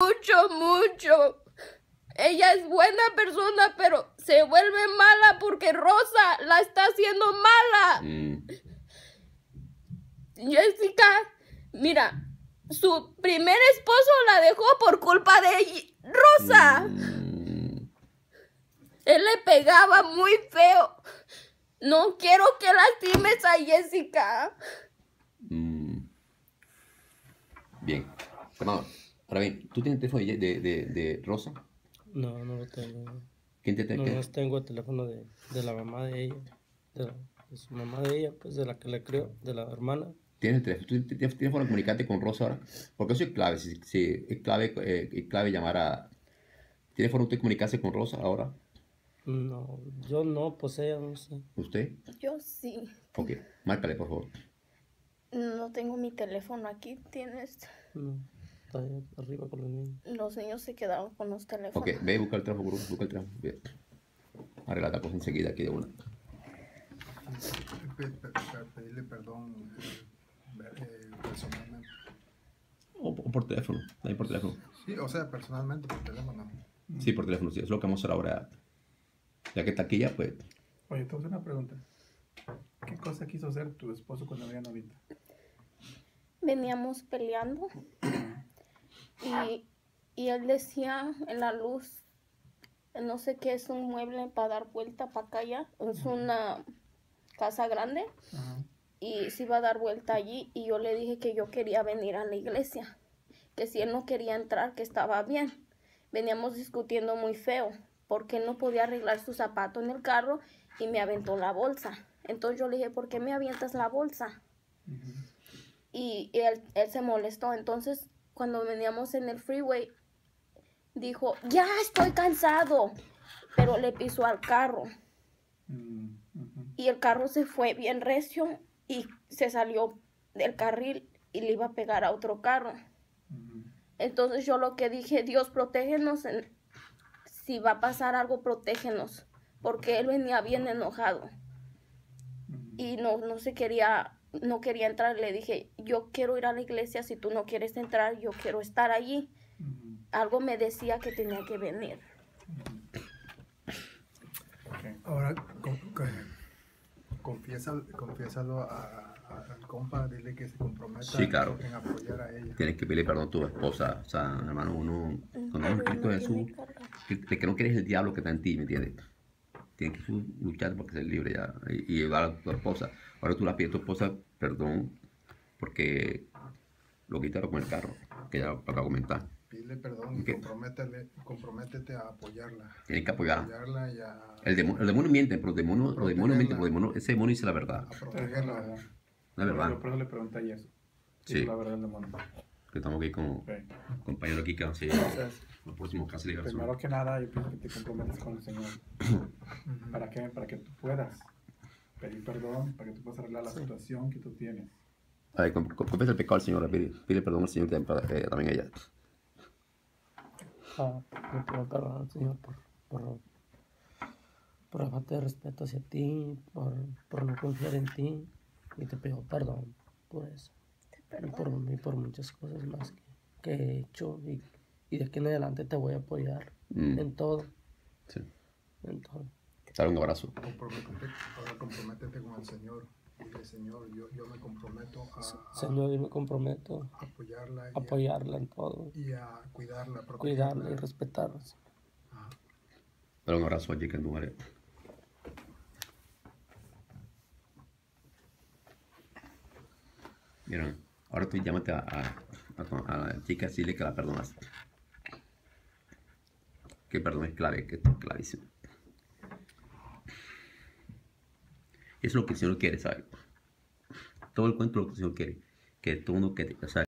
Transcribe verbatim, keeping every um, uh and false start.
mucho, mucho. Ella es buena persona, pero se vuelve mala porque Rosa la está haciendo mala. Mm. Jessica, mira, su primer esposo la dejó por culpa de Rosa. Mm. Él le pegaba muy feo. No quiero que lastimes a Jessica. Mm. Bien. Hermano, ahora bien, ¿tú tienes teléfono de, de, de, de Rosa? No, no lo tengo. ¿Quién te No, qué? no tengo el teléfono de, de la mamá de ella. De, la- de su mamá de ella, pues de la que le crió, de la hermana. ¿Tienes, teléfono? ¿Tú tienes, tienes forma de comunicarte con Rosa ahora? Porque eso es clave. Si, si es clave, eh, es clave llamar a. ¿Tiene forma de comunicarse con Rosa ahora? No, yo no, pues ella no sé. ¿Usted? Yo sí. Ok, márcale, por favor. No tengo mi teléfono aquí. Tienes. No, está allá arriba con los niños. Los niños se quedaron con los teléfonos. Ok, ve y busca el teléfono, gurú, busca el teléfono. Ve. Arregla la cosa enseguida aquí de una. Pe- pe- pe- pedirle perdón eh, eh, personalmente. O, o por teléfono, ahí por teléfono. Sí, o sea, personalmente por teléfono. Sí, por teléfono, sí, es lo que vamos a hacer ahora. Ya que está aquí ya, pues. Oye, te voy a hacer una pregunta. ¿Qué cosa quiso hacer tu esposo cuando había novita? Veníamos peleando y, y él decía en la luz, no sé qué es un mueble para dar vuelta para acá allá, es una casa grande Ajá. y se iba a dar vuelta allí y yo le dije que yo quería venir a la iglesia, que si él no quería entrar que estaba bien. Veníamos discutiendo muy feo porque él no podía arreglar su zapato en el carro y me aventó la bolsa. Entonces yo le dije, ¿por qué me avientas la bolsa? Ujú. Y él, él se molestó. Entonces, cuando veníamos en el freeway, dijo, ya estoy cansado. Pero le pisó al carro. Mm, ujú. Y el carro se fue bien recio y se salió del carril y le iba a pegar a otro carro. Ujú. Entonces yo lo que dije, Dios, protégenos. En- si va a pasar algo, protégenos. Porque él venía bien enojado. Ujú. Y no, no se quería... no quería entrar, le dije, yo quiero ir a la iglesia, si tú no quieres entrar, yo quiero estar allí. Ujú. Algo me decía que tenía que venir. Ok. Ahora, con, con- confiesa, confiésalo a, a- al compa, dile que se comprometa Sí, claro. en apoyar a ella. Tienes que pedirle perdón a tu esposa. O sea, hermano, uno. Cuando Pero uno Cristo no Jesús, tiene carga. que, que no quieres el diablo que está en ti, ¿me entiendes? Tienes que luchar porque ser libre ya. Y, y llevar a tu esposa. Ahora tú la pides a tu esposa perdón porque lo quitaron con el carro, que ya lo acabo de comentar. Pídele perdón y Ok. comprométele, comprométete a apoyarla. Tienes que apoyarla. Apoyarla y a, El demonio, el demonio miente, pero los demonios, los demonios mienten, los demonios, ese demonio dice la verdad. a Esa es la protegerla. verdad. La verdad. Por eso le pregunté y eso. Sí. La verdad del demonio. Que estamos aquí con Ok. compañeros aquí que van a ser Entonces, los próximos casos de liberación. primero que nada, yo pienso que te comprometas con el Señor. Ujú. ¿Para qué? Para que tú puedas pedir perdón, para que tú puedas arreglar la Sí. situación que tú tienes. A ver, con- con- confiesa el pecado al Señor, pide, pide perdón al Señor también, para- eh, también a ella. Ah, me pido perdón al Señor por, por, por la falta de respeto hacia ti, por, por no confiar en ti. Y te pido perdón por eso. Y por, y por muchas cosas más que, que he hecho. Y, y de aquí en adelante te voy a apoyar Mm, en todo, sí. en todo. Dale un abrazo. Comprométete, ahora comprométete con el Señor. Dile, Señor, yo, yo me comprometo a, a Señor, yo me comprometo apoyarla y a apoyarla en todo, a, y a cuidarla, cuidarla y protegerla. respetarla. Ajá. Dale un abrazo allí que en tu madre. Miren, ahora tú llámate a, a, a, tu- a la chica y dile que la perdonas. Que perdón es clave, que esto es clarísimo. Eso es lo que el Señor quiere, ¿sabes? Todo el cuento es lo que el Señor quiere. Que todo uno que, o sea,